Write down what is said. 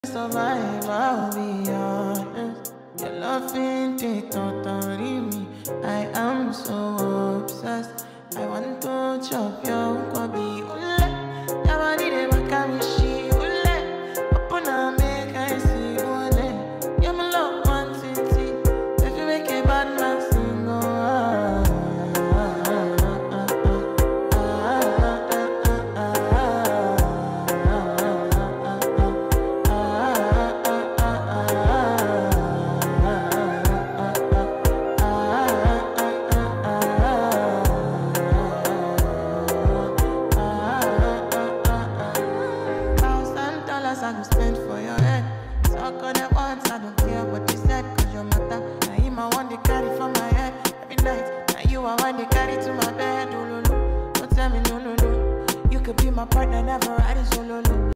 Survive, I'll be honest. Your loving take totally me. I am so obsessed. I want to chop your kwabi ule. Yabadi de makamishi ule. Opuna make I see ule. You're my love quantity. If you make a bad man sing, I go spend for your head. Talk on it once, I don't care what you said, cause your matter. Now him I want to carry for my head every night. Now you I want to carry to my bed. Oh, no, no. Don't tell me no, no, no. You could be my partner, never ride it solo.